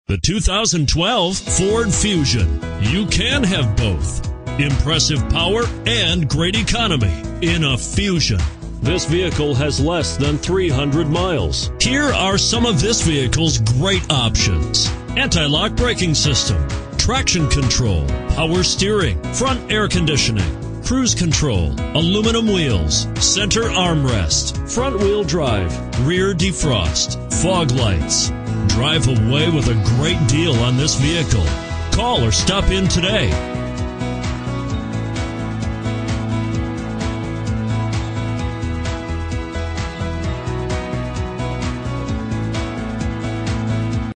The 2012 Ford Fusion. You can have both. Impressive power and great economy in a Fusion. This vehicle has less than 300 miles. Here are some of this vehicle's great options: anti-lock braking system, traction control, power steering, front air conditioning, cruise control, aluminum wheels, center armrest, front wheel drive, rear defrost, fog lights. Drive away with a great deal on this vehicle. Call or stop in today.